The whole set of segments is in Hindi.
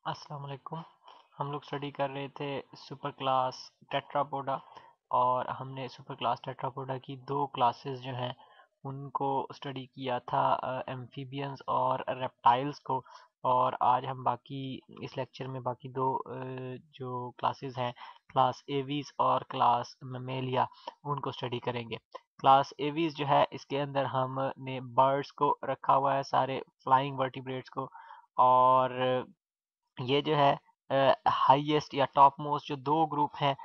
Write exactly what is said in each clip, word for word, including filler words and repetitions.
अस्सलाम वालेकुम। हम लोग स्टडी कर रहे थे सुपर क्लास टेट्रापोडा और हमने सुपर क्लास टेट्रापोडा की दो क्लासेस जो हैं उनको स्टडी किया था, एम्फीबियंस और रेप्टाइल्स को। और आज हम बाकी इस लेक्चर में बाकी दो अ, जो क्लासेस हैं, क्लास एवीज और क्लास ममेलिया, उनको स्टडी करेंगे। क्लास एवीज जो है इसके अंदर हमने बर्ड्स को रखा हुआ है, सारे फ्लाइंग वर्टिब्रेट्स को। और ये जो है हाईएस्ट या टॉप मोस्ट जो दो ग्रुप हैं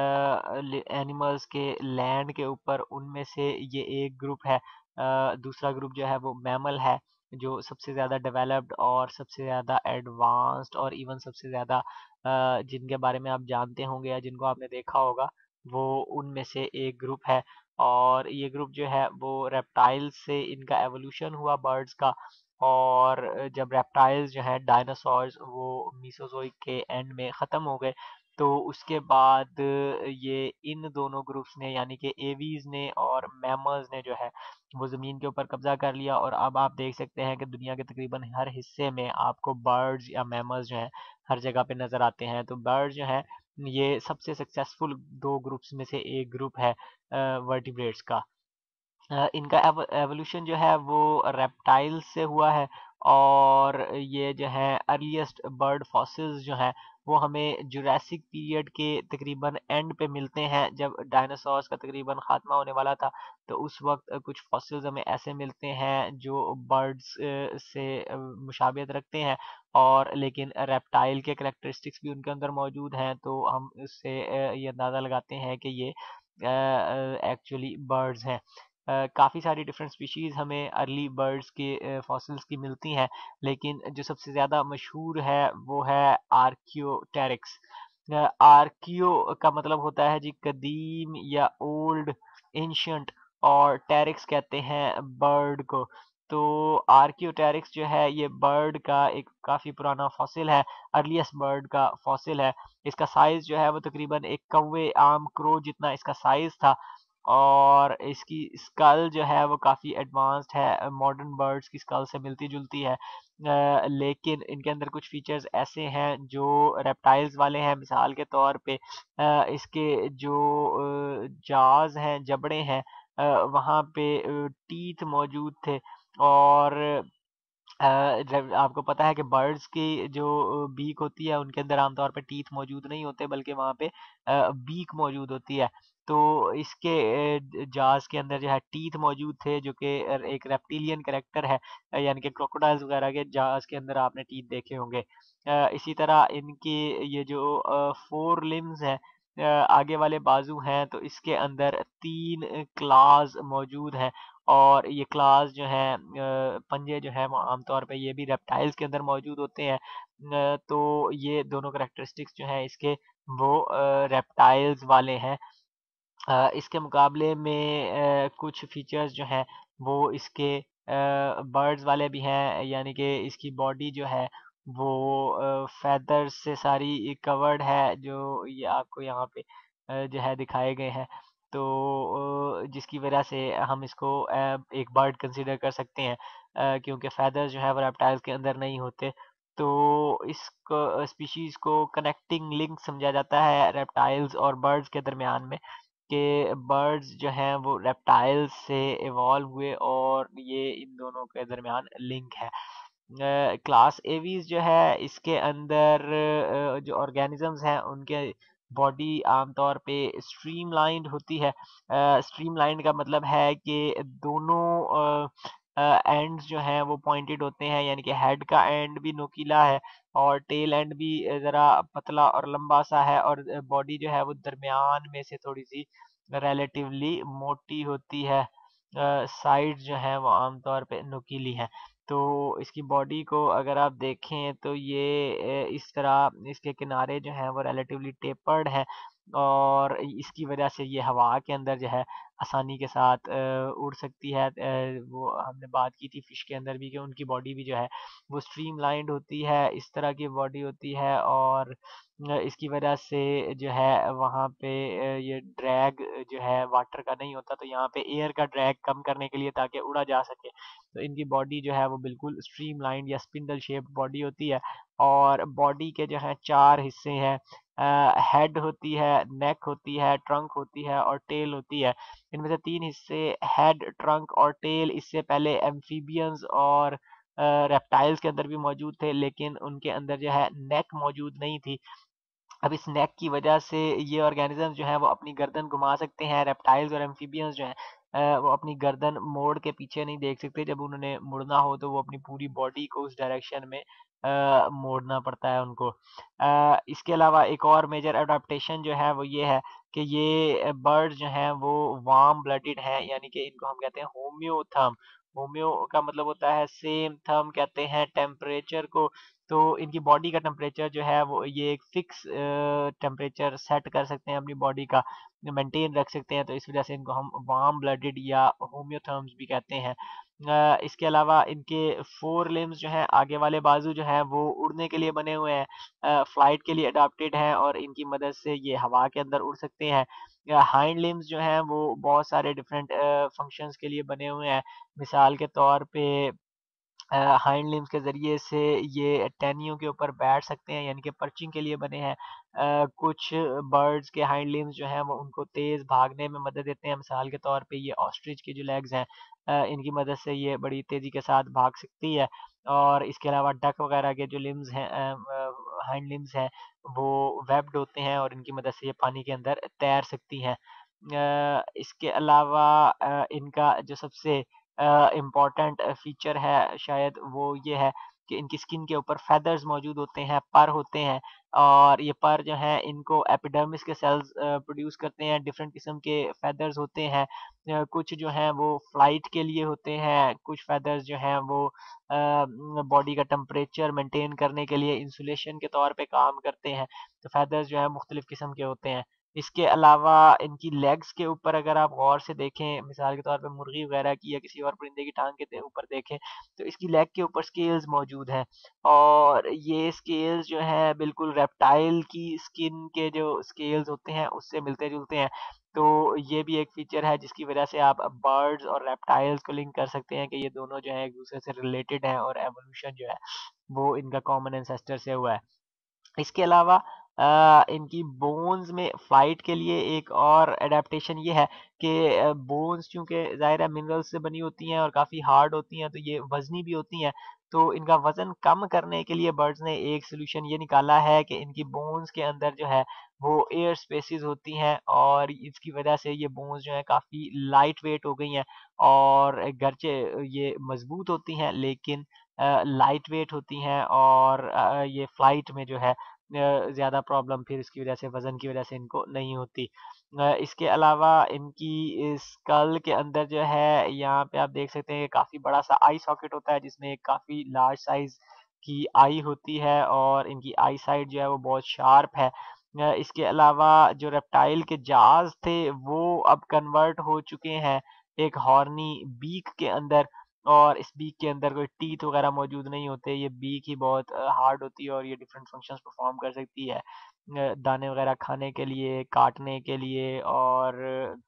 एनिमल्स के लैंड के ऊपर, उनमें से ये एक ग्रुप है। अ, दूसरा ग्रुप जो है वो मैमल है, जो सबसे ज़्यादा डेवलप्ड और सबसे ज़्यादा एडवांस्ड और इवन सबसे ज़्यादा अ, जिनके बारे में आप जानते होंगे या जिनको आपने देखा होगा, वो उनमें से एक ग्रुप है। और ये ग्रुप जो है वो रेप्टाइल से इनका एवोल्यूशन हुआ बर्ड्स का। और जब रेप्टाइल्स जो हैं डायनासोर्स वो मीसोजोइक के एंड में ख़त्म हो गए, तो उसके बाद ये इन दोनों ग्रुप्स ने यानी कि एवीज ने और मैमल्स ने जो है वो ज़मीन के ऊपर कब्जा कर लिया। और अब आप देख सकते हैं कि दुनिया के तकरीबन हर हिस्से में आपको बर्ड्स या मैमल्स जो हैं हर जगह पे नज़र आते हैं। तो बर्ड्स जो हैं ये सबसे सक्सेसफुल दो ग्रुप्स में से एक ग्रुप है वर्टिब्रेट्स का। अ, इनका एव एवोल्यूशन जो है वो रेप्टाइल से हुआ है। और ये जो है अर्लीस्ट बर्ड फॉसिल्स जो हैं वो हमें जुरासिक पीरियड के तकरीबन एंड पे मिलते हैं, जब डायनासोर्स का तकरीबन खात्मा होने वाला था। तो उस वक्त अ, कुछ फॉसिल्स हमें ऐसे मिलते हैं जो बर्ड्स से अ, मुशाबियत रखते हैं, और लेकिन रेप्टाइल के करैक्टरिस्टिक्स भी उनके अंदर मौजूद हैं। तो हम इससे अ, ये अंदाज़ा लगाते हैं कि ये एक्चुअली बर्ड्स हैं। अ, काफ़ी सारी डिफरेंट स्पीशीज़ हमें अर्ली बर्ड्स के अ, फॉसिल्स की मिलती हैं, लेकिन जो सबसे ज़्यादा मशहूर है वो है आर्कियोटेरिक्स। अ, आर्कियो का मतलब होता है जी कदीम या ओल्ड, एंशियंट, और टेरिक्स कहते हैं बर्ड को। तो आर्कियोटेरिक्स जो है ये बर्ड का एक काफ़ी पुराना फॉसिल है, अर्लीस्ट बर्ड का फॉसिल है। इसका साइज़ जो है वो तकरीबन एक कौवे आम क्रो जितना इसका साइज़ था। और इसकी स्कल जो है वो काफ़ी एडवांस्ड है, मॉडर्न बर्ड्स की स्कल से मिलती-जुलती है। अ, लेकिन इनके अंदर कुछ फीचर्स ऐसे हैं जो रेप्टाइल्स वाले हैं। मिसाल के तौर पे अ, इसके जो अ, जाज़ हैं, जबड़े हैं, अ, वहाँ पे अ, टीथ मौजूद थे। और अ, जब आपको पता है कि बर्ड्स की जो बीक होती है उनके अंदर आमतौर पे टीथ मौजूद नहीं होते, बल्कि वहाँ पे अ, बीक मौजूद होती है। तो इसके अ, जाज़ के अंदर जो है टीथ मौजूद थे, जो कि अ, एक रेप्टिलियन कैरेक्टर है, अ, यानी कि क्रोकोडाइल्स वगैरह के जाज़ के अंदर आपने टीथ देखे होंगे। अ, इसी तरह इनकी ये जो अ, फोर लिम्स हैं, अ, आगे वाले बाजू हैं, तो इसके अंदर तीन क्लॉज़ मौजूद हैं। और ये क्लॉज़ जो हैं, अ, पंजे जो हैं वो आमतौर पे ये भी रेप्टाइल्स के अंदर मौजूद होते हैं। अ, तो ये दोनों करैक्टरिस्टिक्स जो हैं इसके वो अ, रेप्टाइल्स वाले हैं। अ, इसके मुकाबले में अ, कुछ फीचर्स जो हैं वो इसके अ, बर्ड्स वाले भी हैं, यानी कि इसकी बॉडी जो है वो अ, फेदर्स से सारी कवर्ड है, जो ये आपको यहाँ पे अ, जो है दिखाए गए हैं। तो अ, जिसकी वजह से हम इसको अ, एक बर्ड कंसीडर कर सकते हैं, अ, क्योंकि फेदर्स जो है वो रेप्टाइल्स के अंदर नहीं होते। तो इसको स्पीशीज़ को कनेक्टिंग लिंक समझा जाता है रेप्टाइल्स और बर्ड्स के दरमियान में, कि बर्ड्स जो हैं वो रेप्टाइल्स से इवॉल्व हुए और ये इन दोनों के दरमियान लिंक है। अ, क्लास एवीज जो है इसके अंदर अ, जो ऑर्गेनिजम्स हैं उनके बॉडी आमतौर पे स्ट्रीमलाइंड होती है। स्ट्रीमलाइंड का मतलब है कि दोनों एंड्स जो हैं वो पॉइंटेड होते हैं, यानी कि हेड का एंड भी नोकीला है और टेल एंड भी अ, ज़रा पतला और लंबा सा है, और बॉडी जो है वो दरमियान में से थोड़ी सी रिलेटिवली मोटी होती है। साइड जो है वो आमतौर पे नुकीली है। तो इसकी बॉडी को अगर आप देखें तो ये अ, इस तरह इसके किनारे जो हैं वो रिलेटिवली टेपर्ड है, और इसकी वजह से ये हवा के अंदर जो है आसानी के साथ अ, उड़ सकती है। अ, वो हमने बात की थी फिश के अंदर भी कि उनकी बॉडी भी जो है वो स्ट्रीमलाइंड होती है, इस तरह की बॉडी होती है। और अ, इसकी वजह से जो है वहाँ पे अ, ये ड्रैग जो है वाटर का नहीं होता, तो यहाँ पे एयर का ड्रैग कम करने के लिए ताकि उड़ा जा सके, तो इनकी बॉडी जो है वो बिल्कुल स्ट्रीमलाइंड या स्पिंडल शेप्ड बॉडी होती है। और बॉडी के जो है चार हिस्से हैं, हेड होती है, नेक होती है, ट्रंक होती है और टेल होती है। इनमें से तीन हिस्से हेड, ट्रंक और टेल इससे पहले एम्फीबियंस और रेप्टाइल्स के अंदर भी मौजूद थे, लेकिन उनके अंदर जो है नेक मौजूद नहीं थी। अब इस नेक की वजह से ये ऑर्गेनिज्म जो है वो अपनी गर्दन घुमा सकते हैं। रेप्टाइल्स और एम्फीबियंस जो हैं अ, वो अपनी गर्दन मोड़ के पीछे नहीं देख सकते। जब उन्होंने मुड़ना हो तो वो अपनी पूरी बॉडी को उस डायरेक्शन में अ, मोड़ना पड़ता है उनको। अ, इसके अलावा एक और मेजर अडेप्टेशन जो है वो ये है कि ये बर्ड्स जो हैं वो वार्म ब्लडेड हैं, यानी कि इनको हम कहते हैं होम्योथर्म। होम्यो का मतलब होता है सेम, थर्म कहते हैं टेम्परेचर को। तो इनकी बॉडी का टेम्परेचर जो है वो ये एक फिक्स टेम्परेचर सेट कर सकते हैं अपनी बॉडी का, मेंटेन रख सकते हैं। तो इस वजह से इनको हम वार्म ब्लडेड या होम्योथर्म्स भी कहते हैं। अ, इसके अलावा इनके फोर लिम्स जो हैं, आगे वाले बाजू जो हैं वो उड़ने के लिए बने हुए हैं, फ्लाइट के लिए अडॉप्टेड हैं और इनकी मदद से ये हवा के अंदर उड़ सकते हैं। हाइंड लिम्स जो हैं वो बहुत सारे डिफरेंट फंक्शंस के लिए बने हुए हैं। मिसाल के तौर पे हाइंड लिम्स के ज़रिए से ये टहनियों के ऊपर बैठ सकते हैं, यानी कि पर्चिंग के लिए बने हैं। अ, कुछ बर्ड्स के हाइंड लिम्स जो हैं वो उनको तेज़ भागने में मदद देते हैं। मिसाल के तौर पे ये ऑस्ट्रिच की जो लेग्स हैं, अ, इनकी मदद से ये बड़ी तेज़ी के साथ भाग सकती है। और इसके अलावा डक वगैरह के जो लिम्स हैं, अ, अ, हाइंड लिम्स हैं, वो वेब्ड होते हैं और इनकी मदद से ये पानी के अंदर तैर सकती हैं। अ, इसके अलावा अ, इनका जो सबसे अ, इम्पोर्टेंट फीचर है शायद वो ये है कि इनकी स्किन के ऊपर फेदर्स मौजूद होते हैं, पर होते हैं। और ये पर जो हैं इनको एपिडर्मिस के सेल्स अ, प्रोड्यूस करते हैं। डिफरेंट किस्म के फेदर्स होते हैं। अ, कुछ जो हैं वो फ्लाइट के लिए होते हैं, कुछ फेदर्स जो हैं वो अ, बॉडी का टेम्परेचर मेंटेन करने के लिए इंसुलेशन के तौर पे काम करते हैं। तो फेदर्स जो है मुख्तलिफ किस्म के होते हैं। इसके अलावा इनकी लेग्स के ऊपर अगर आप गौर से देखें, मिसाल के तौर पे मुर्गी वगैरह की या किसी और परिंदे की टांग के दे- ऊपर देखें, तो इसकी लेग के ऊपर स्केल्स मौजूद हैं। और ये स्केल्स जो है बिल्कुल रेप्टाइल की स्किन के जो स्केल्स होते हैं उससे मिलते जुलते हैं। तो ये भी एक फीचर है जिसकी वजह से आप बर्ड्स और रेप्टाइल्स को लिंक कर सकते हैं कि ये दोनों जो है एक दूसरे से रिलेटेड हैं और एवोल्यूशन जो है वो इनका कॉमन एंसेस्टर से हुआ है। इसके अलावा अ, इनकी बोन्स में फ्लाइट के लिए एक और एडेप्टेशन ये है कि अ, बोन्स चूँकि ज़ाहिर है मिनरल्स से बनी होती हैं और काफ़ी हार्ड होती हैं, तो ये वज़नी भी होती हैं। तो इनका वज़न कम करने के लिए बर्ड्स ने एक सॉल्यूशन ये निकाला है कि इनकी बोन्स के अंदर जो है वो एयर स्पेसेस होती हैं और इसकी वजह से ये बोन्स जो हैं काफ़ी लाइट वेट हो गई हैं। और गरचे ये मज़बूत होती हैं, लेकिन अ, लाइट वेट होती हैं और अ, ये फ्लाइट में जो है अ, ज़्यादा प्रॉब्लम फिर इसकी वजह से, वज़न की वजह से इनको नहीं होती। अ, इसके अलावा इनकी स्कल के अंदर जो है यहाँ पे आप देख सकते हैं काफ़ी बड़ा-सा आई सॉकेट होता है जिसमें एक काफ़ी लार्ज साइज़ की आई होती है और इनकी आई साइट जो है वो बहुत शार्प है। अ, इसके अलावा जो रेप्टाइल के जाज़ थे वो अब कन्वर्ट हो चुके हैं एक हॉर्नी बीक के अंदर। और इस बीक के अंदर कोई टीथ वगैरह मौजूद नहीं होते। ये बीक ही बहुत अ, हार्ड होती है और ये डिफरेंट फंक्शंस परफॉर्म कर सकती है। अ, दाने वगैरह खाने के लिए, काटने के लिए और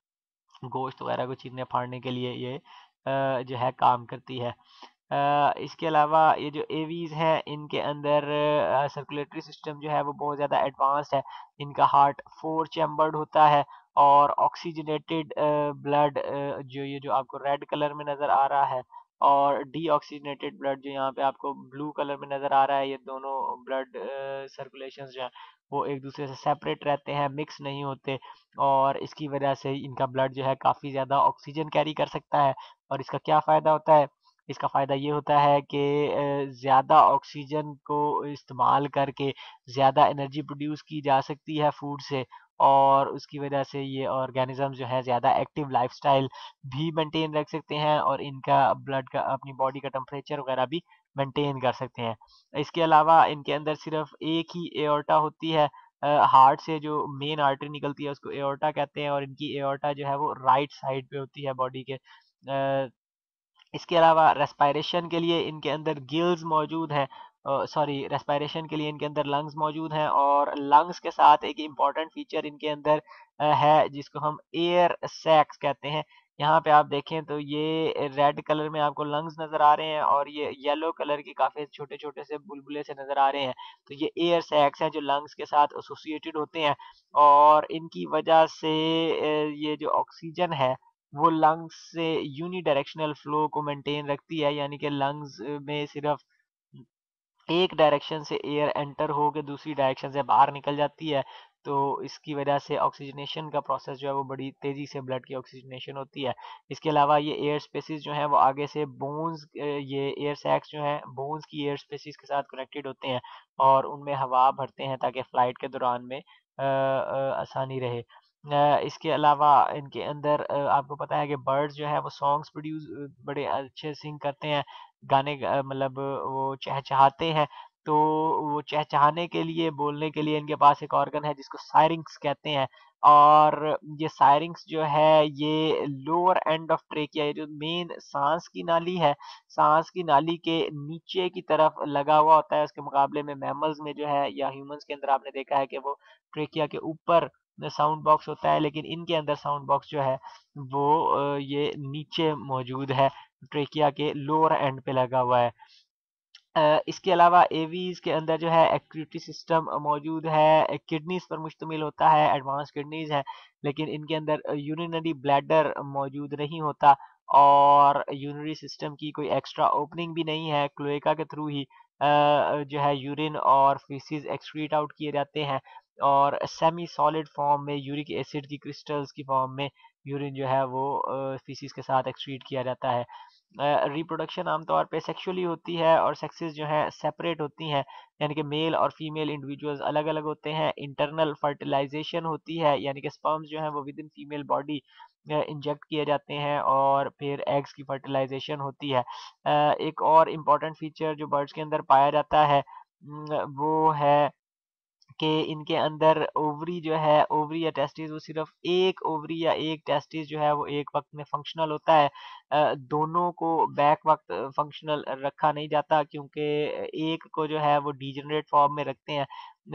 गोश्त वगैरह को चीरने-फाड़ने के लिए ये अ, जो है काम करती है। अ, इसके अलावा ये जो एवीज़ हैं इनके अंदर अ, सर्कुलेटरी सिस्टम जो है वो बहुत ज़्यादा एडवांस्ड है। इनका हार्ट फोर चैम्बर्ड होता है और ऑक्सीजनेटेड अ, ब्लड अ, जो ये जो आपको रेड कलर में नज़र आ रहा है और डीऑक्सीजनेटेड ब्लड जो यहाँ पे आपको ब्लू कलर में नज़र आ रहा है, ये दोनों ब्लड अ, सर्कुलेशंस जो हैं वो एक दूसरे से सेपरेट रहते हैं, मिक्स नहीं होते। और इसकी वजह से इनका ब्लड जो है काफ़ी ज़्यादा ऑक्सीजन कैरी कर सकता है। और इसका क्या फ़ायदा होता है? इसका फ़ायदा ये होता है कि अ, ज़्यादा ऑक्सीजन को इस्तेमाल करके ज़्यादा एनर्जी प्रोड्यूस की जा सकती है फूड से। और उसकी वजह से ये ऑर्गेनिज़्म जो है ज़्यादा एक्टिव लाइफ़स्टाइल भी मेंटेन रख सकते हैं और इनका ब्लड का, अपनी बॉडी का टेम्परेचर वगैरह भी मेंटेन कर सकते हैं। इसके अलावा इनके अंदर सिर्फ़ एक ही एओर्टा होती है। अ, हार्ट से जो मेन आर्टरी निकलती है उसको एओर्टा कहते हैं और इनकी एओर्टा जो है वो राइट साइड पे होती है बॉडी के। अ, इसके अलावा रेस्पायरेशन के लिए इनके अंदर गिल्स मौजूद हैं, अ, सॉरी रेस्पायरेशन के लिए इनके अंदर लंग्स मौजूद हैं और लंग्स के साथ एक इम्पॉर्टेंट फीचर इनके अंदर अ, है जिसको हम एयर सैक्स कहते हैं। यहाँ पे आप देखें तो ये रेड कलर में आपको लंग्स नजर आ रहे हैं और ये येलो कलर की काफी छोटे छोटे से बुलबुले से नजर आ रहे हैं। तो ये एयर सैक्स हैं जो लंग्स के साथ एसोसिएटेड होते हैं और इनकी वजह से अ, ये जो ऑक्सीजन है वो लंग्स से यूनिडायरेक्शनल फ्लो को मेंटेन रखती है, यानी कि लंग्स में सिर्फ एक डायरेक्शन से एयर एंटर होकर दूसरी डायरेक्शन से बाहर निकल जाती है। तो इसकी वजह से ऑक्सीजनेशन का प्रोसेस जो है वो बड़ी तेजी से ब्लड की ऑक्सीजनेशन होती है। इसके अलावा ये एयर स्पेसिस जो है वो आगे से बोन्स, ये एयर सैक्स जो है बोन्स की एयर स्पेसिस के साथ कनेक्टेड होते हैं और उनमें हवा भरते हैं ताकि फ्लाइट के दौरान में अ, अ, आसानी रहे। अ, इसके अलावा इनके अंदर अ, आपको पता है कि बर्ड्स जो है वो सॉन्ग्स प्रोड्यूस बड़े अच्छे सिंग करते हैं, गाने ग मतलब वो चहचहाते हैं। तो वो चहचहाने के लिए, बोलने के लिए इनके पास एक ऑर्गन है जिसको सायरिंक्स कहते हैं और ये सायरिंक्स जो है ये लोअर एंड ऑफ ट्रेकिया, ये जो मेन साँस की नाली है, साँस की नाली के नीचे की तरफ लगा हुआ होता है। उसके मुकाबले में मैमल्स में जो है या ह्यूमन्स के अंदर आपने देखा है कि वो ट्रेकिया के ऊपर साउंड बॉक्स होता है, लेकिन इनके अंदर साउंड बॉक्स जो है वो अ, ये नीचे मौजूद है, ट्रेकिया के लोअर एंड पे लगा हुआ है। अ, इसके अलावा एवीज के अंदर जो है एक्रीटरी सिस्टम मौजूद है, किडनीज पर मुश्तमिल होता है, एडवांस किडनीज है, लेकिन इनके अंदर यूरिनरी ब्लैडर मौजूद नहीं होता और यूरिनरी सिस्टम की कोई एक्स्ट्रा ओपनिंग भी नहीं है। क्लोएका के थ्रू ही अ, जो है यूरिन और फीसिस एक्सक्रीट आउट किए जाते हैं और सेमी सॉलिड फॉर्म में यूरिक एसिड की क्रिस्टल्स की फॉर्म में यूरिन जो है वो फीसिस के साथ एक्सक्रीट किया जाता है। रिप्रोडक्शन आमतौर पे सेक्सुअली होती है और सेक्सेस जो हैं सेपरेट होती हैं, यानी कि मेल और फीमेल इंडिविजुअल्स अलग अलग होते हैं। इंटरनल फर्टिलाइजेशन होती है, यानी कि स्पर्म्स जो हैं वो within female body inject किए जाते हैं और फिर एग्स की फर्टिलाइजेशन होती है। अ, एक और इम्पॉर्टेंट फीचर जो बर्ड्स के अंदर पाया जाता है न, वो है कि इनके अंदर ओवरी जो है, ओवरी या टेस्टिस, वो सिर्फ एक ओवरी या एक टेस्टिस जो है वो एक वक्त में फंक्शनल होता है। अ, दोनों को बैक वक्त फंक्शनल रखा नहीं जाता क्योंकि एक को जो है वो डिजेनरेट फॉर्म में रखते हैं,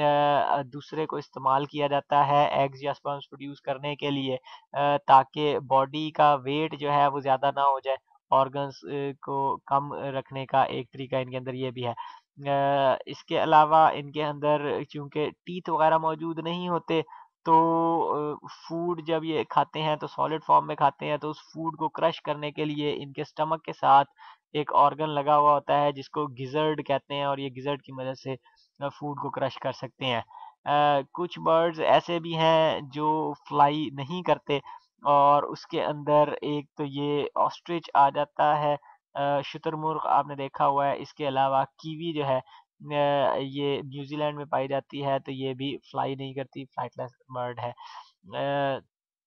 अ, दूसरे को इस्तेमाल किया जाता है एग्स या स्पर्म्स प्रोड्यूस करने के लिए, अ, ताकि बॉडी का वेट जो है वो ज़्यादा ना हो जाए। ऑर्गन्स को कम रखने का एक तरीका इनके अंदर ये भी है। अ, इसके अलावा इनके अंदर चूँकि टीथ वगैरह मौजूद नहीं होते, तो अ, फूड जब ये खाते हैं तो सॉलिड फॉर्म में खाते हैं, तो उस फूड को क्रश करने के लिए इनके स्टमक के साथ एक ऑर्गन लगा हुआ होता है जिसको गिज़र्ड कहते हैं और ये गिज़र्ड की मदद से अ, फूड को क्रश कर सकते हैं। अ, कुछ बर्ड्स ऐसे भी हैं जो फ्लाई नहीं करते और उसके अंदर एक तो ये ऑस्ट्रिच आ जाता है, अ, शुतुरमुर्ग आपने देखा हुआ है। इसके अलावा कीवी जो है अ, ये न्यूज़ीलैंड में पाई जाती है, तो ये भी फ्लाई नहीं करती, फ्लाइटलेस बर्ड है। अ,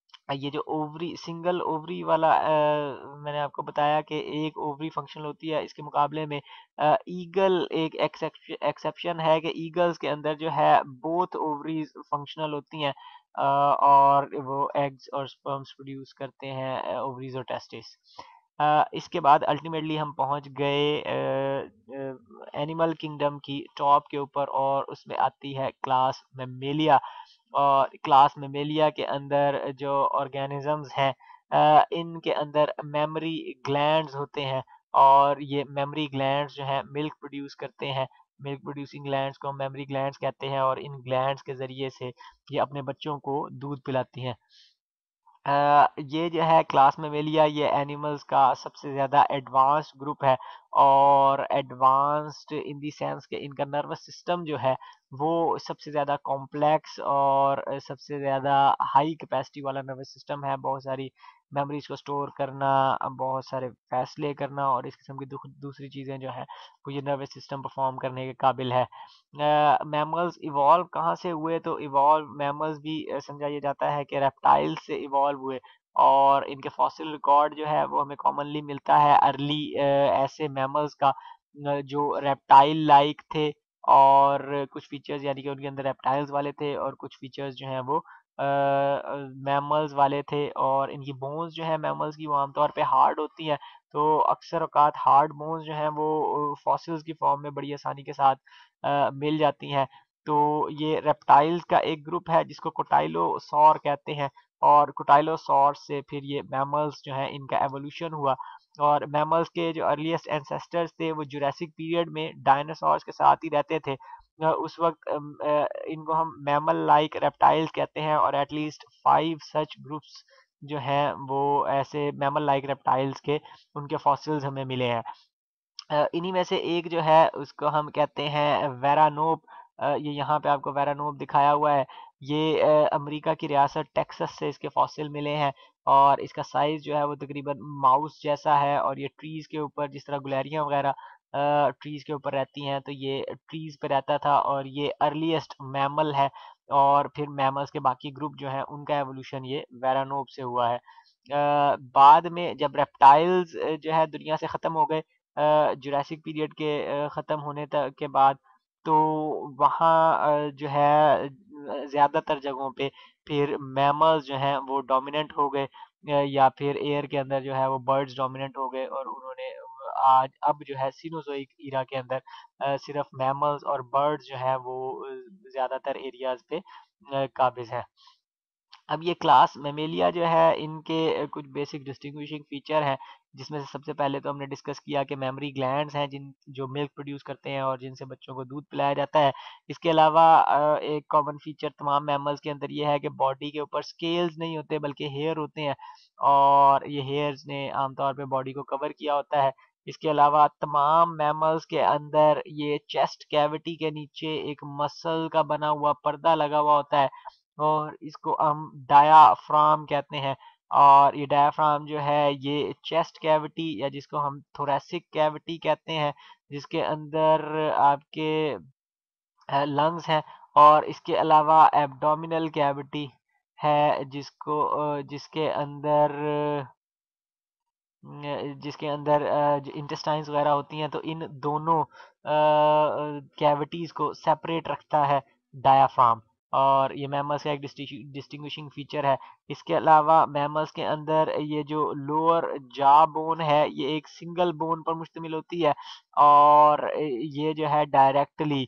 ये जो ओवरी, सिंगल ओवरी वाला, अ, मैंने आपको बताया कि एक ओवरी फंक्शनल होती है, इसके मुकाबले में अ, ईगल एक एक्सेप्शन है कि ईगल्स के अंदर जो है बोथ ओवरीज फंक्शनल होती हैं अ, और वो एग्स और स्पर्म्स प्रोड्यूस करते हैं, ओवरीज और टेस्टिस। अ, इसके बाद अल्टीमेटली हम पहुंच गए एनिमल किंगडम की टॉप के ऊपर और उसमें आती है क्लास मेमेलिया। और क्लास मेमेलिया के अंदर जो ऑर्गेनिजम्स हैं, अ, इनके अंदर मेमोरी ग्लैंड्स होते हैं और ये मेमोरी ग्लैंड्स जो हैं मिल्क प्रोड्यूस करते हैं। मिल्क प्रोड्यूसिंग ग्लैंड्स को मेमोरी ग्लैंड्स कहते हैं और इन ग्लैंड्स के ज़रिए से ये अपने बच्चों को दूध पिलाती हैं। अ, ये जो है क्लास मेमेलिया, ये एनिमल्स का सबसे ज़्यादा एडवांस्ड ग्रुप है और एडवांस्ड इन दी सेंस कि इनका नर्वस सिस्टम जो है वो सबसे ज़्यादा कॉम्प्लेक्स और अ, सबसे ज़्यादा हाई कैपेसिटी वाला नर्वस सिस्टम है। बहुत सारी मेमोरीज को स्टोर करना, अ, बहुत सारे फैसले करना और इस किस्म की दुख दूसरी चीज़ें जो हैं वो ये नर्वस सिस्टम परफॉर्म करने के काबिल है। मैमल्स इवॉल्व कहाँ से हुए, तो इवॉल्व मैमल्स भी अ, समझा ये जाता है कि रेप्टाइल से इवॉल्व हुए और इनके फॉसिल रिकॉर्ड जो है वो हमें कॉमनली मिलता है अर्ली ऐसे मैमल्स का अ, जो रेप्टाइल लाइक थे और कुछ फीचर्स, यानी कि उनके अंदर रेप्टाइल्स वाले थे और कुछ फीचर्स जो हैं वो मैमल्स वाले थे और इनकी बोन्स जो है मैमल्स की वो आमतौर पे हार्ड होती हैं। तो अक्सर औकात हार्ड बोन्स जो हैं वो फॉसिल्स की फॉर्म में बड़ी आसानी के साथ अ, मिल जाती हैं। तो ये रेप्टाइल्स का एक ग्रुप है जिसको कोटाइलोसॉर कहते हैं और कुटाइलोसॉर्स से फिर ये मैमल्स जो है इनका एवोल्यूशन हुआ। और मैमल्स के जो अर्लीस्ट एंसेस्टर्स थे वो जुरासिक पीरियड में डायनासोर्स के साथ ही रहते थे। अ, उस वक्त अम, अ, इनको हम मैमल लाइक रेप्टाइल्स कहते हैं, और एटलीस्ट फाइव सच ग्रुप्स जो हैं वो ऐसे मैमल लाइक रेप्टाइल्स के उनके फॉसिल्स हमें मिले हैं। अ, इन्हीं में से एक जो है उसको हम कहते हैं वेरानोप। अ, ये यहाँ पे आपको वेरानोप दिखाया हुआ है। ये अ, अमेरिका की रियासत टेक्सास से इसके फॉसिल मिले हैं, और इसका साइज जो है वो तकरीबन माउस जैसा है। और ये ट्रीज के ऊपर जिस तरह गुलेरियां वगैरह ट्रीज के ऊपर रहती हैं, तो ये ट्रीज पे रहता था, और ये अर्लीस्ट मैमल है। और फिर मैमल्स के बाकी ग्रुप जो है उनका एवोल्यूशन ये वेरानोप से हुआ है। अ, बाद में जब रेप्टाइल्स जो है दुनिया से खत्म हो गए जुरासिक पीरियड के अ, खत्म होने तक के बाद, तो वहाँ अ, जो है अ, ज्यादातर जगहों पे फिर मैमल्स जो हैं वो डोमिनेंट हो गए, अ, या फिर एयर के अंदर जो है वो बर्ड्स डोमिनेंट हो गए, और उन्होंने अ, आज अब जो है सीनोजोइक ईरा के अंदर अ, सिर्फ मैमल्स और बर्ड्स जो है वो अ, ज्यादातर एरियाज पे अ, काबिज है। अब ये क्लास मेमेलिया जो है इनके अ, कुछ बेसिक डिस्टिंग्विशिंग फीचर हैं, जिसमें से सबसे पहले तो हमने डिस्कस किया कि मेमोरी ग्लैंड्स हैं जिन जो मिल्क प्रोड्यूस करते हैं और जिनसे बच्चों को दूध पिलाया जाता है। इसके अलावा अ, एक कॉमन फीचर तमाम मैमल्स के अंदर ये है कि बॉडी के ऊपर स्केल्स नहीं होते बल्कि हेयर होते हैं, और ये हेयर्स ने आमतौर पे बॉडी को कवर किया होता है। इसके अलावा तमाम मैमल्स के अंदर ये चेस्ट कैविटी के नीचे एक मसल का बना हुआ पर्दा लगा हुआ होता है, और इसको हम डायाफ्राम कहते हैं। और ये डायाफ्राम जो है ये चेस्ट कैविटी, या जिसको हम थोरेसिक कैविटी कहते हैं, जिसके अंदर आपके लंग्स हैं। और इसके अलावा एब्डोमिनल कैविटी है, जिसको अ, जिसके अंदर न, जिसके अंदर इंटेस्टाइन्स वगैरह होती हैं। तो इन दोनों कैविटीज को सेपरेट रखता है डायाफ्राम, और ये मैमल्स का एक डिस्टिंग्विशिंग फीचर है। इसके अलावा मैमल्स के अंदर ये जो लोअर जॉ बोन है ये एक सिंगल बोन पर मुश्तमिल होती है, और ये जो है डायरेक्टली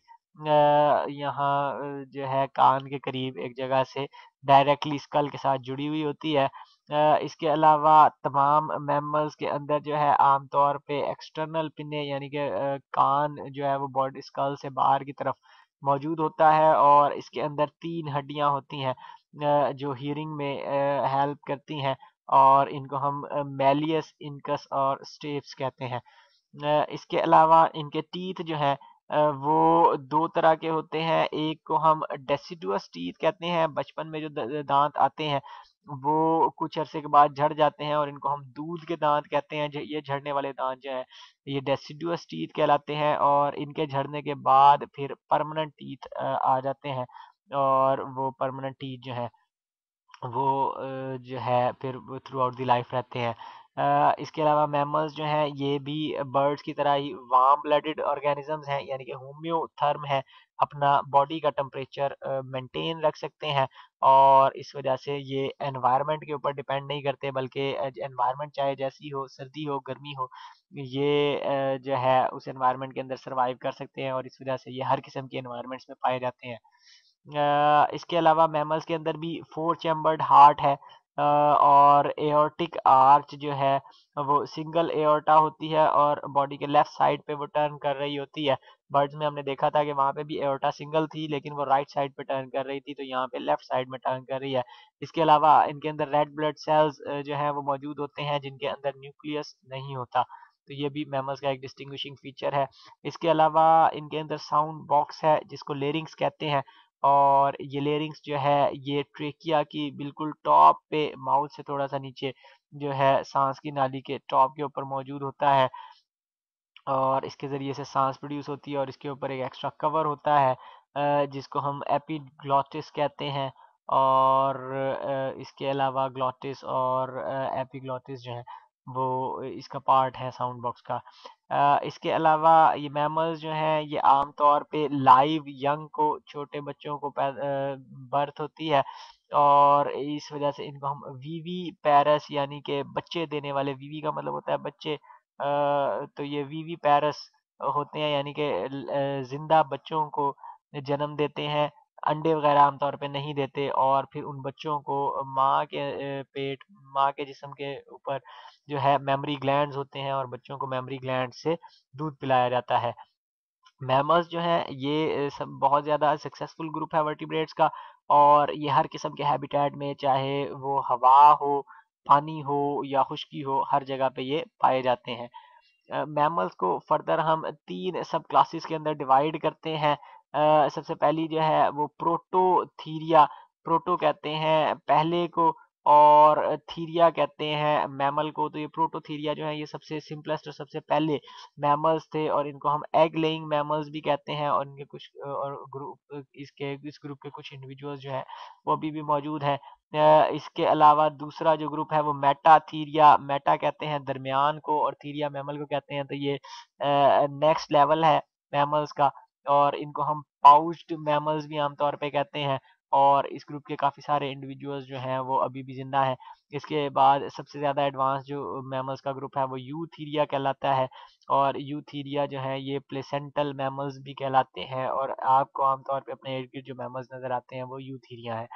यहाँ अ, जो है कान के करीब एक जगह से डायरेक्टली स्कल के साथ जुड़ी हुई होती है। अ, इसके अलावा तमाम मैमल्स के अंदर जो है आमतौर पे एक्सटर्नल पिने यानी कि अ, कान जो है वो बॉडी स्कल से बाहर की तरफ मौजूद होता है, और इसके अंदर तीन हड्डियां होती हैं अ, जो हियरिंग में हेल्प करती हैं, और इनको हम मैलियस इनकस और स्टेप्स कहते हैं। अ, इसके अलावा इनके टीथ जो हैं अ, वो दो तरह के होते हैं। एक को हम डेसिडुअस टीथ कहते हैं, बचपन में जो द- दांत आते हैं वो कुछ अरसे के बाद झड़ जाते हैं, और इनको हम दूध के दांत कहते हैं। जो ये झड़ने वाले दांत जो है ये डेसिडुअस टीथ कहलाते हैं, और इनके झड़ने के बाद फिर परमानेंट टीथ आ जाते हैं, और वो परमानेंट टीथ जो है वो अ, जो है फिर वो थ्रू आउट द लाइफ रहते हैं। अ, इसके अलावा मैमल्स जो हैं ये भी बर्ड्स की तरह ही वार्म ब्लडेड ऑर्गेनिजम्स हैं, यानी कि होम्योथर्म है, अपना बॉडी का टेम्परेचर मेंटेन रख सकते हैं, और इस वजह से ये एनवायरनमेंट के ऊपर डिपेंड नहीं करते, बल्कि एनवायरनमेंट चाहे जैसी हो, सर्दी हो गर्मी हो, ये अ, जो है उस एनवायरनमेंट के अंदर सरवाइव कर सकते हैं, और इस वजह से ये हर किस्म के एनवायरनमेंट्स में पाए जाते हैं। अ, इसके अलावा मैमल्स के अंदर भी फोर चैम्बर्ड हार्ट है, अ, और एओर्टिक आर्च जो है वो सिंगल एओर्टा होती है, और बॉडी के लेफ्ट साइड पे वो टर्न कर रही होती है। बर्ड्स में हमने देखा था कि वहां पे भी एओर्टा सिंगल थी, लेकिन वो राइट साइड पे टर्न कर रही थी, तो यहाँ पे लेफ्ट साइड में टर्न कर रही है। इसके अलावा इनके अंदर रेड ब्लड सेल्स जो है वो मौजूद होते हैं, जिनके अंदर न्यूक्लियस नहीं होता। तो ये भी मैमल्स का एक डिस्टिंग्विशिंग फीचर है। इसके अलावा इनके अंदर साउंड बॉक्स है जिसको लेरिंग्स कहते हैं, और ये लेरिंग्स जो है ये ट्रेकिया की बिल्कुल टॉप पे माउथ से थोड़ा सा नीचे जो है सांस की नाली के टॉप के ऊपर मौजूद होता है, और इसके ज़रिए से सांस प्रोड्यूस होती है, और इसके ऊपर एक एक्स्ट्रा कवर होता है अ, जिसको हम एपिग्लॉटिस कहते हैं। और अ, इसके अलावा ग्लॉटिस और एपिग्लॉटिस जो है वो इसका पार्ट है साउंड बॉक्स का। अ, इसके अलावा ये मैमल्स जो हैं ये आमतौर पे लाइव यंग को, छोटे बच्चों को बर्थ होती है, और इस वजह से इनको हम वीवी पैरस यानी कि बच्चे देने वाले, वीवी का मतलब होता है बच्चे, अ, तो ये वीवी पैरस होते हैं, यानी कि ल- अ, जिंदा बच्चों को जन्म देते हैं। अंडे वगैरह आमतौर पे नहीं देते, और फिर उन बच्चों को माँ के अ, पेट माँ के जिस्म के ऊपर जो है मेमोरी ग्लैंड्स होते हैं, और बच्चों को मेमोरी ग्लैंड से दूध पिलाया जाता है। मैमल्स जो हैं ये सब बहुत ज़्यादा सक्सेसफुल ग्रुप है वर्टिब्रेट्स का, और ये हर किस्म के हैबिटेट में, चाहे वो हवा हो, पानी हो या खुश्की हो, हर जगह पे ये पाए जाते हैं। मैमल्स को फर्दर हम तीन सब क्लासेस के अंदर डिवाइड करते हैं। अ, सबसे पहली जो है वो प्रोटोथीरिया, प्रोटो कहते हैं पहले को, और थीरिया कहते हैं मैमल को। तो ये प्रोटोथीरिया जो है ये सबसे सिंपलेस्ट और सबसे पहले मैमल्स थे, और इनको हम एग लेइंग मैमल्स भी कहते हैं, और इनके कुछ अ, और ग्रुप इसके इस ग्रुप के कुछ इंडिविजुअल्स जो है वो अभी भी मौजूद हैं। अ, इसके अलावा दूसरा जो ग्रुप है वो मेटाथीरिया, मेटा कहते हैं दरमियान को, और थीरिया मैमल को कहते हैं। तो ये नेक्स्ट लेवल है मैमल्स का, और इनको हम पाउच्ड मैमल्स भी आमतौर पे कहते हैं, और इस ग्रुप के काफ़ी सारे इंडिविजुअल्स जो हैं वो अभी भी जिंदा हैं। इसके बाद सबसे ज़्यादा एडवांस जो मैमल्स का ग्रुप है वो यूथीरिया कहलाता है, और यूथीरिया जो है ये प्लेसेंटल मैमल्स भी कहलाते हैं, और आपको आमतौर पे अपने इर्द गिर्द जो मैमल्स नज़र आते हैं वो यूथीरिया है।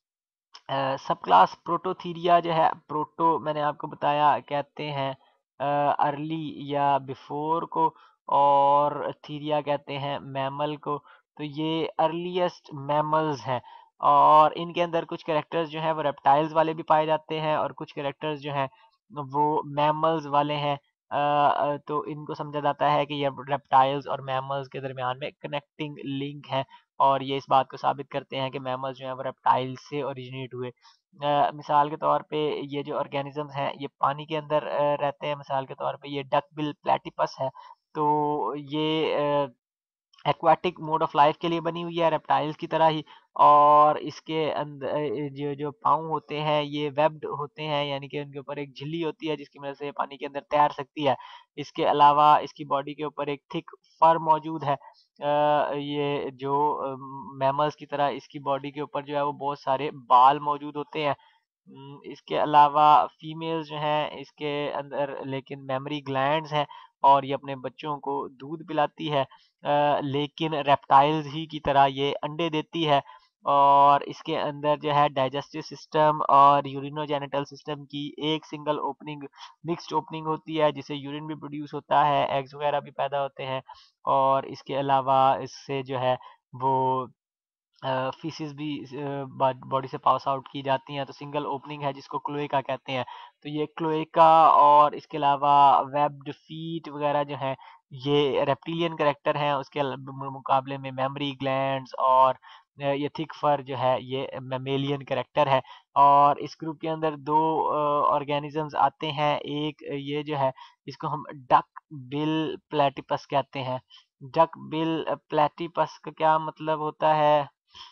सब क्लास प्रोटोथीरिया जो है, प्रोटो मैंने आपको बताया कहते हैं अर्ली या बिफोर को, और थीरिया कहते हैं मैमल को। तो ये अर्लीस्ट मैमल्स हैं, और इनके अंदर कुछ कैरेक्टर्स जो हैं वो रेप्टाइल्स वाले भी पाए जाते हैं, और कुछ कैरेक्टर्स जो हैं वो मैमल्स वाले हैं। अ, अ, तो इनको समझा जाता है कि ये रेप्टाइल्स और मैमल्स के दरमियान में कनेक्टिंग लिंक है, और ये इस बात को साबित करते हैं कि मैमल्स जो हैं वो रेप्टाइल से ओरिजिनेट हुए। अ, मिसाल के तौर पे ये जो ऑर्गेनिजम्स हैं ये पानी के अंदर अ, रहते हैं। मिसाल के तौर पे ये डक बिल प्लेटिपस है, तो ये अ, एक्वाटिक मोड ऑफ लाइफ के लिए बनी हुई है रेप्टाइल्स की तरह ही, और इसके अंदर जो जो पाँव होते हैं ये वेब्ड होते हैं, यानी कि उनके ऊपर एक झिल्ली होती है जिसकी वजह से पानी के अंदर तैर सकती है। इसके अलावा इसकी बॉडी के ऊपर एक थिक फर मौजूद है। अ, ये जो मैमल्स की तरह इसकी बॉडी के ऊपर जो है वो बहुत सारे बाल मौजूद होते हैं। उम, इसके अलावा फीमेल्स जो हैं इसके अंदर लेकिन मेमोरी ग्लैंड्स हैं, और ये अपने बच्चों को दूध पिलाती है। अ, लेकिन रेप्टाइल्स ही की तरह ये अंडे देती है, और इसके अंदर जो है डाइजेस्टिव सिस्टम और यूरिनोजेनिटल सिस्टम की एक सिंगल ओपनिंग, मिक्स्ड ओपनिंग होती है, जिससे यूरिन भी प्रोड्यूस होता है, एग्स वगैरह भी पैदा होते हैं, और इसके अलावा इससे जो है वो अ, फीसेस भी अ, बॉडी से पास आउट की जाती हैं। तो सिंगल ओपनिंग है जिसको क्लोएका कहते हैं। तो ये क्लोएका और इसके अलावा वेब्ड फीट वगैरह जो हैं ये रेप्टिलियन कैरेक्टर हैं, उसके अल- मु- मुकाबले में मेमोरी ग्लैंड्स और अ, ये थिक फर जो है ये मेमेलियन कैरेक्टर है। और इस ग्रुप के अंदर दो ऑर्गेनिजम्स आते हैं। एक ये जो है इसको हम डक बिल प्लेटिपस कहते हैं। डक बिल प्लेटिपस का क्या मतलब होता है?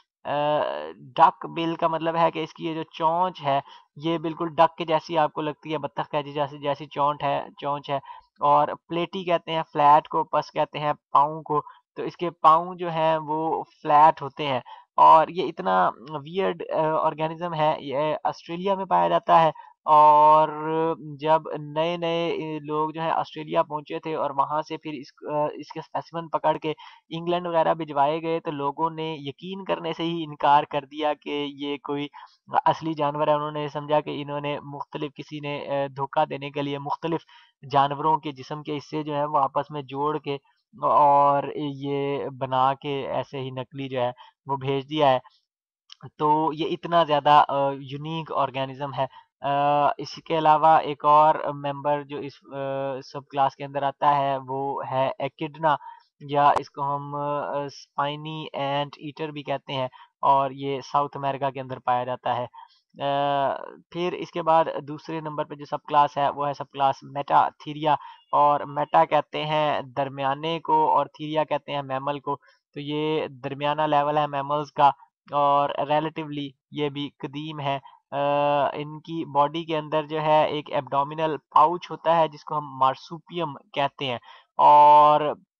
डक बिल का मतलब है कि इसकी ये जो चोंच है ये बिल्कुल डक के जैसी आपको लगती है, बत्तख के जैसी जैसी चोंच है चोंच है। और प्लेटी कहते हैं फ्लैट को, पस कहते हैं पाँव को। तो इसके पाँव जो हैं वो फ्लैट होते हैं, और ये इतना वियर्ड ऑर्गेनिज्म है, ये ऑस्ट्रेलिया में पाया जाता है। और जब नए नए लोग जो है ऑस्ट्रेलिया पहुंचे थे और वहां से फिर इस अ, इसके स्पेसिमेन पकड़ के इंग्लैंड वगैरह भिजवाए गए, तो लोगों ने यकीन करने से ही इनकार कर दिया कि ये कोई असली जानवर है। उन्होंने समझा कि इन्होंने मुख्तलिफ किसी ने अ, धोखा देने के लिए मुख्तलिफ जानवरों के जिस्म के हिस्से जो है वो आपस में जोड़ के और ये बना के ऐसे ही नकली जो है वो भेज दिया है। तो ये इतना ज़्यादा अ, यूनीक ऑर्गेनिज्म है। अ, इसके अलावा एक और मेंबर जो इस अ, सब क्लास के अंदर आता है वो है एकिडना, या इसको हम अ, स्पाइनी एंट ईटर भी कहते हैं, और ये साउथ अमेरिका के अंदर पाया जाता है। अ, फिर इसके बाद दूसरे नंबर पे जो सब क्लास है वो है सब क्लास मेटाथीरिया, और मेटा कहते हैं दरमियाने को और थीरिया कहते हैं मैमल को। तो ये दरमियाना लेवल है मैमल्स का, और रिलेटिवली ये भी कदीम है। अ, इनकी बॉडी के अंदर जो है एक एब्डोमिनल पाउच होता है जिसको हम मार्सुपियम कहते हैं, और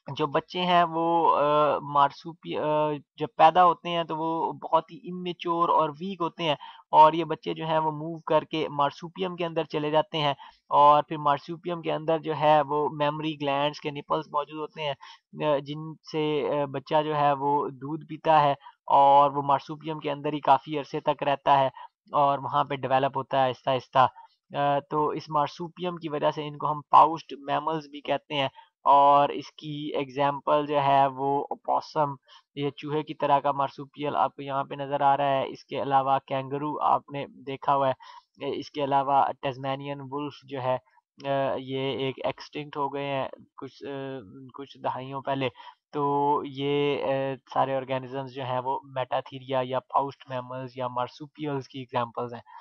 जो बच्चे हैं वो अ, मार्सूपी अ, जब पैदा होते हैं तो वो बहुत ही इमेच्योर और वीक होते हैं, और ये बच्चे जो हैं वो मूव करके मार्सूपियम के अंदर चले जाते हैं, और फिर मार्सूपियम के अंदर जो है वो मेमोरी ग्लैंड्स के निपल्स मौजूद होते हैं, अ, जिनसे अ, बच्चा जो है वो दूध पीता है, और वो मार्सूपियम के अंदर ही काफ़ी अरसे तक रहता है, और वहाँ पे डेवलप होता है आहिस्ता-आहिस्ता। अ, तो इस मार्सूपियम की वजह से इनको हम पाउच्ड मैमल्स भी कहते हैं, और इसकी एग्जाम्पल जो है वो opossum, ये चूहे की तरह का मार्supial आपको यहाँ पे नज़र आ रहा है। इसके अलावा कैंगरू आपने देखा हुआ है। ए, इसके अलावा टस्मेनियन वुल्फ जो है, अ, ये एक एक्सटिंक्ट हो गए हैं कुछ अ, कुछ दहाइयों पहले। तो ये अ, सारे ऑर्गेनिजम्स जो हैं वो मेटाथीरिया या पाउच्ड मैमल्स या मार्supials की एग्जांपल्स हैं।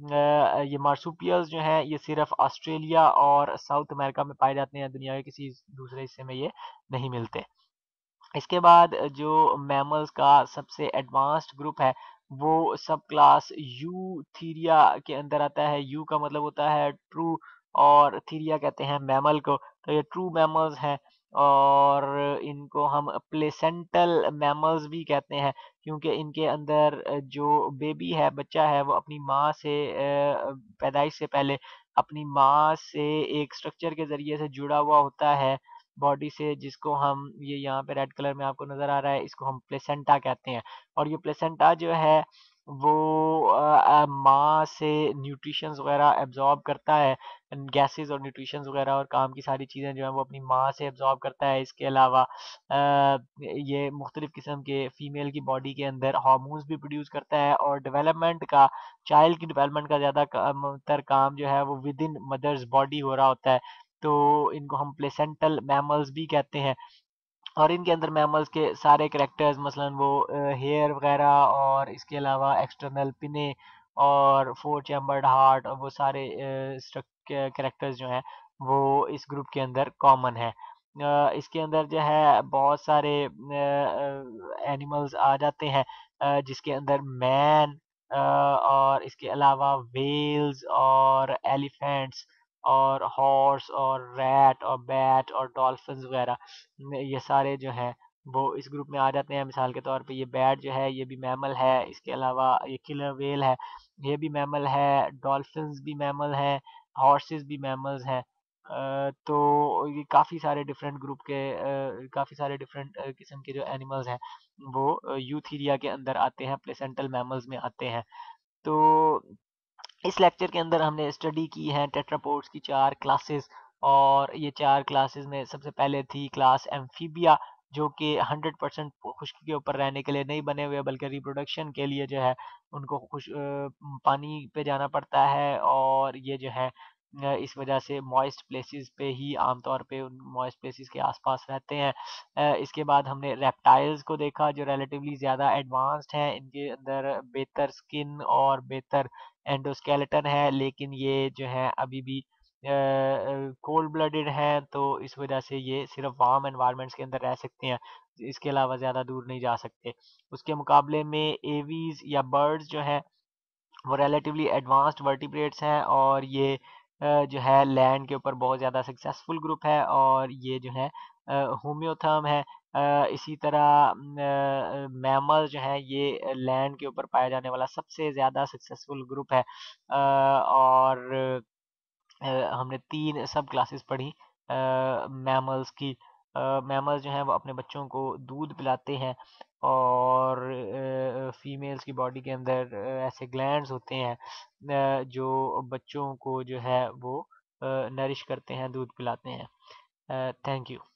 अ, ये मार्सुपियल्स जो हैं ये सिर्फ ऑस्ट्रेलिया और साउथ अमेरिका में पाए जाते हैं, दुनिया के किसी दूसरे हिस्से में ये नहीं मिलते। इसके बाद जो मैमल्स का सबसे एडवांस्ड ग्रुप है वो सब क्लास यूथीरिया के अंदर आता है। यू का मतलब होता है ट्रू, और थीरिया कहते हैं मैमल को। तो ये ट्रू मैमल्स हैं, और इनको हम प्लेसेंटल मैमल्स भी कहते हैं, क्योंकि इनके अंदर जो बेबी है, बच्चा है, वो अपनी माँ से अ, पैदाइश से पहले अपनी माँ से एक स्ट्रक्चर के ज़रिए से जुड़ा हुआ होता है बॉडी से, जिसको हम, ये यहाँ पे रेड कलर में आपको नज़र आ रहा है, इसको हम प्लेसेंटा कहते हैं। और ये प्लेसेंटा जो है वो अ अ, माँ से न्यूट्रिशंस वगैरह एब्ज़ॉर्ब करता है, गैसेज़ और न्यूट्रिशंस वगैरह और काम की सारी चीज़ें जो हैं वो अपनी माँ से एब्ज़ॉर्ब करता है। इसके अलावा अ, ये मुख्तलिफ़ किस्म के फीमेल की बॉडी के अंदर हार्मोन्स भी प्रोड्यूस करता है, और डेवलपमेंट का, चाइल्ड की डेवलपमेंट का ज़्यादा काम तर काम जो है वो विद इन मदर्स बॉडी हो रहा होता है। तो इनको हम प्लेसेंटल मैमल्स भी कहते हैं, और इनके अंदर मैमल्स के सारे कैरेक्टर्स, मसलन वो हेयर वगैरह, और इसके अलावा एक्सटर्नल पिने और फोर चैम्बर्ड हार्ट, और वो सारे कैरेक्टर्स जो हैं वो इस ग्रुप के अंदर कॉमन है। अ, इसके अंदर जो है बहुत सारे एनिमल्स आ जाते हैं, अ, जिसके अंदर मैन, और इसके अलावा वेल्स और एलिफेंट्स और हॉर्स और रैट और बैट और डॉल्फिन्स वगैरह, न- ये सारे जो हैं वो इस ग्रुप में आ जाते हैं। मिसाल के तौर पे ये बैट जो है ये भी मैमल है, इसके अलावा ये किलर वेल है, ये भी मैमल है, डॉल्फिन्स भी मैमल हैं, हॉर्सेस भी मैमल्स हैं। अ, तो ये काफ़ी सारे डिफरेंट ग्रुप के अ, काफ़ी सारे डिफरेंट किस्म के जो एनिमल्स हैं वो यूथीरिया के अंदर आते हैं, प्लेसेंटल मैमल्स में आते हैं। तो इस लेक्चर के अंदर हमने स्टडी की है टेट्रापोड्स की चार क्लासेस, और ये चार क्लासेस में सबसे पहले थी क्लास एम्फीबिया, जो कि हंड्रेड परसेंट खुश्की के ऊपर रहने के लिए नहीं बने हुए, बल्कि रिप्रोडक्शन के लिए जो है उनको खुश अ, पानी पे जाना पड़ता है, और ये जो है अ, इस वजह से मॉइस्ट प्लेसेस पे ही आमतौर पे उन मॉइस्ट प्लेसेस के आसपास रहते हैं। अ, इसके बाद हमने रेप्टाइल्स को देखा, जो रिलेटिवली ज़्यादा एडवांस्ड हैं, इनके अंदर बेहतर स्किन और बेहतर एंडोस्केलेटन है, लेकिन ये जो है अभी भी कोल्ड ब्लडेड हैं, तो इस वजह से ये सिर्फ वार्म एनवायरनमेंट्स के अंदर रह सकते हैं, इसके अलावा ज़्यादा दूर नहीं जा सकते। उसके मुकाबले में एवीज या बर्ड्स जो हैं वो रिलेटिवली एडवांस्ड वर्टिब्रेट्स हैं, और ये अ, जो है लैंड के ऊपर बहुत ज़्यादा सक्सेसफुल ग्रुप है, और ये जो है होम्योथर्म है। अ, इसी तरह मैमल जो है ये लैंड के ऊपर पाया जाने वाला सबसे ज़्यादा सक्सेसफुल ग्रुप है। अ, और अ, हमने तीन सब क्लासेस पढ़ी मैमल्स की। मैमल्स जो हैं वो अपने बच्चों को दूध पिलाते हैं, और फीमेल्स की बॉडी के अंदर अ, ऐसे ग्लैंड्स होते हैं अ, जो बच्चों को जो है वो नरिश करते हैं, दूध पिलाते हैं। Thank you.